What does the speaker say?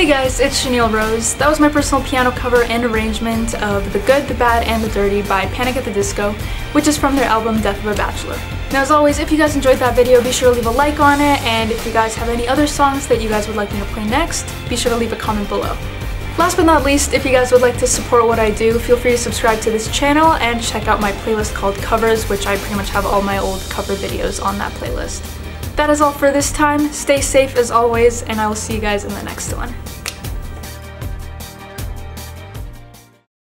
Hey guys, it's Chanel Rose. That was my personal piano cover and arrangement of The Good, the Bad, and the Dirty by Panic at the Disco, which is from their album Death of a Bachelor. Now as always, if you guys enjoyed that video, be sure to leave a like on it, and if you guys have any other songs that you guys would like me to play next, be sure to leave a comment below. Last but not least, if you guys would like to support what I do, feel free to subscribe to this channel and check out my playlist called Covers, which I pretty much have all my old cover videos on that playlist. That is all for this time. Stay safe as always, and I will see you guys in the next one.